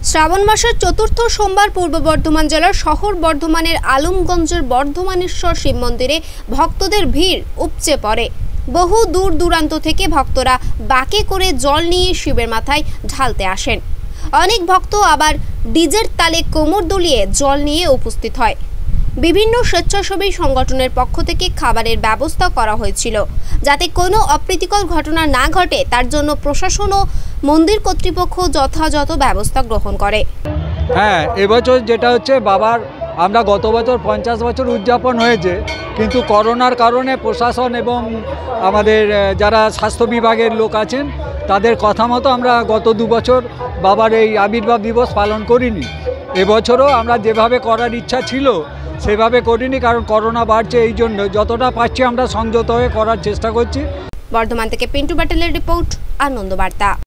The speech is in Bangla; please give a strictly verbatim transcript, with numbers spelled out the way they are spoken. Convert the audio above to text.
শ্রাবণ মাসের চতুর্থ সোমবার পূর্ব বর্ধমান জেলার শহর বর্ধমানের আলমগঞ্জের বর্ধমানেশ্বর শিব মন্দিরে ভক্তদের ভিড় উপচে পড়ে। বহু দূর দূরান্ত থেকে ভক্তরা বাঁকে করে জল নিয়ে শিবের মাথায় ঢালতে আসেন। অনেক ভক্ত আবার ডিজের তালে কোমর দুলিয়ে জল নিয়ে উপস্থিত হয়। বিভিন্ন স্বেচ্ছাসেবী সংগঠনের পক্ষ থেকে খাবারের ব্যবস্থা করা হয়েছিল, যাতে কোনো অপ্রীতিকর ঘটনা না ঘটে তার জন্য প্রশাসন ও মন্দির কর্তৃপক্ষ যথাযথ ব্যবস্থা গ্রহণ করে। হ্যাঁ, এবছর যেটা হচ্ছে বাবার আমরা গত বছর পঞ্চাশ বছর উদযাপন হয়েছে, কিন্তু করোনার কারণে প্রশাসন এবং আমাদের যারা স্বাস্থ্য বিভাগের লোক আছেন তাদের কথা মতো আমরা গত দু বছর বাবার এই আবির্ভাব দিবস পালন করিনি। এবছরও আমরা যেভাবে করার ইচ্ছা ছিল সেভাবে করিনি, কারণ করোনা বাড়ছে। এই জন্য যতটা পারছি আমরা সংযত হয়ে করার চেষ্টা করছি। বর্ধমান থেকে পিন্টু প্যাটেলের রিপোর্ট, আনন্দ বার্তা।